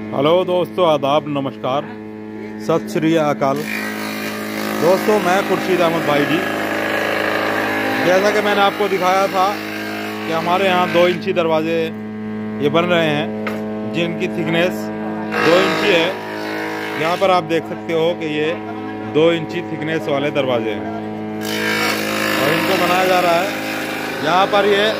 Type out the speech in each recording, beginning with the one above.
Hello दोस्तों, आदाब, नमस्कार, सत श्री अकाल। दोस्तों, मैं खुर्शीद अहमद भाई जी। जैसा कि मैंने आपको दिखाया था कि हमारे यहाँ 2 इंची दरवाजे ये बन रहे हैं, जिनकी थिकनेस 2 इंची है। यहाँ पर आप देख सकते हो कि ये 2 इंची थिकनेस वाले दरवाजे हैं और इनको बनाया जा रहा है। यहाँ पर ये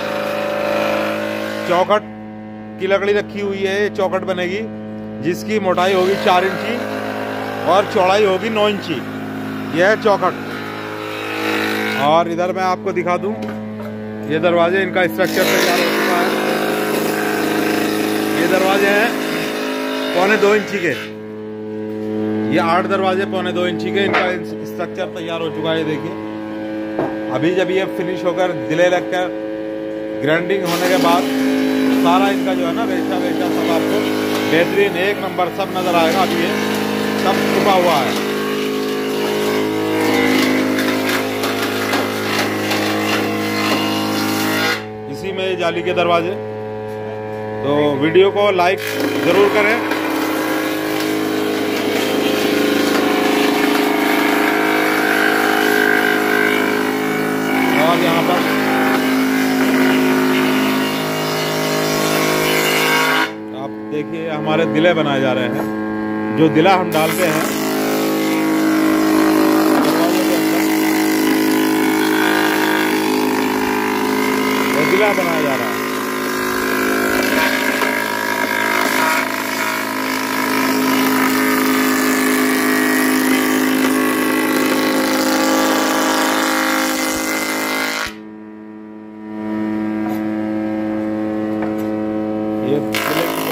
चौखट की लकड़ी रखी हुई है। ये चौखट बनेगी जिसकी मोटाई होगी 4 इंची और चौड़ाई होगी 9 इंची। यह है चौखट। और इधर मैं आपको दिखा दूं, ये दरवाजे, इनका स्ट्रक्चर तैयार हो चुका है। ये दरवाजे हैं 1.25 इंची के। ये 8 दरवाजे 1.25 इंची के, इनका स्ट्रक्चर तैयार हो चुका है। ये देखिए, अभी जब ये फिनिश होकर दिले लगकर ग्राइंडिंग होने के बाद सारा इनका जो है ना रेशा वेशा सब आपको बेहतरीन 1 नंबर सब नजर आएगा। अभी ये सब छुपा हुआ है। इसी में जाली के दरवाजे। तो वीडियो को लाइक जरूर करें। और यहाँ पर देखिए, हमारे दिले बनाए जा रहे हैं। जो दिला हम डालते हैं वो दिला बनाया जा रहा है। ये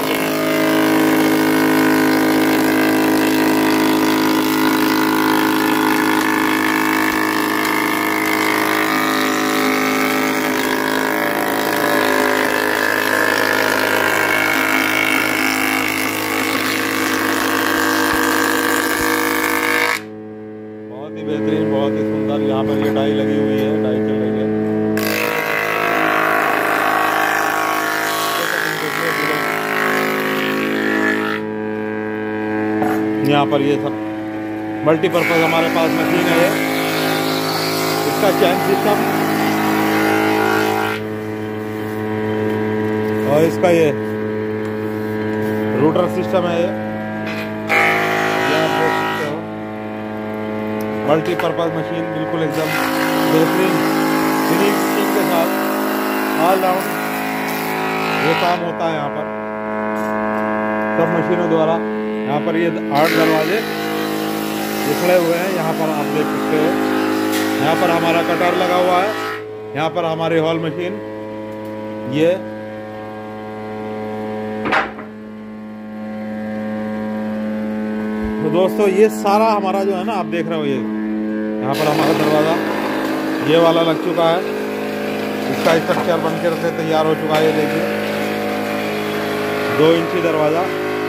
बेहतरीन, बहुत ही सुंदर। यहाँ पर ये डाई लगी हुई है, डाई चल रही है। यहाँ पर ये सब मल्टीपर्पज हमारे पास मशीन है। इसका चैन सिस्टम और इसका ये रूटर सिस्टम है। ये आप देख सकते हो, मल्टीपर्पज मशीन, बिल्कुल एकदम बेहतरीन फिनिशिंग के साथ ऑल राउंड ये काम होता है यहाँ पर सब मशीनों द्वारा। यहाँ पर ये 8 दरवाजे ये खड़े हुए हैं। यहाँ पर आप देख सकते हो, यहाँ पर हमारा कटर लगा हुआ है। यहाँ पर हमारी हॉल मशीन, ये तो दोस्तों ये सारा हमारा जो है ना, आप देख रहे हो, ये यहाँ पर हमारा दरवाज़ा ये वाला लग चुका है। इसका स्ट्रक्चर बनकर से तैयार हो चुका है। ये देखिए, 2 इंची दरवाज़ा।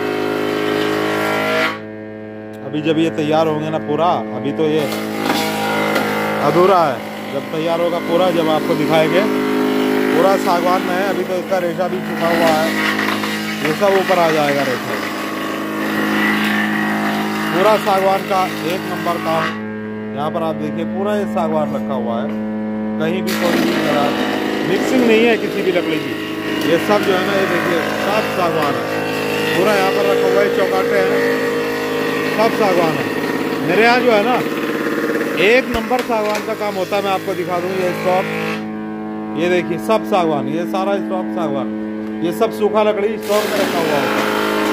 अभी जब ये तैयार होंगे ना पूरा, अभी तो ये अधूरा है। जब तैयार होगा पूरा, जब आपको दिखाएंगे। पूरा सागवान में है। अभी तो इसका रेशा भी छुपा हुआ है। ये सब ऊपर आ जाएगा रेशा। पूरा सागवान का 1 नंबर काम। यहाँ पर आप देखिए, पूरा ये सागवान रखा हुआ है। कहीं भी कोई मिक्सिंग नहीं है किसी भी लकड़ी की। ये सब जो है ना, ये देखिए सब सागवान है। पूरा यहाँ पर रखा हुआ है। चौकाटे हैं, सब सागवान है। मेरे यहाँ जो है ना 1 नंबर सागवान का काम होता है। मैं आपको दिखा दूँ ये स्टॉक। ये देखिए सब सागवान, ये सारा स्टॉक सागवान। ये सब सूखा लकड़ी स्टॉक में रखा हुआ है।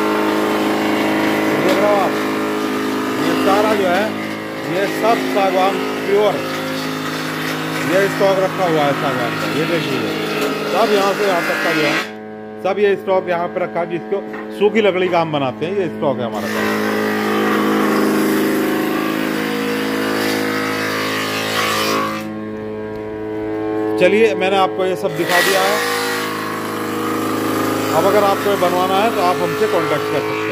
देख रहे हो आप, ये सारा जो है ये सब सागवान प्योर ये स्टॉक रखा हुआ है सागवान का। ये देखिए, सब यहाँ से यहाँ तक का जो है सब ये स्टॉक यहाँ पे रखा है, जिसको सूखी लकड़ी का हम बनाते हैं। ये स्टॉक है हमारा पास। चलिए, मैंने आपको ये सब दिखा दिया है। अब अगर आपको बनवाना है तो आप हमसे कांटेक्ट कर सकते हैं।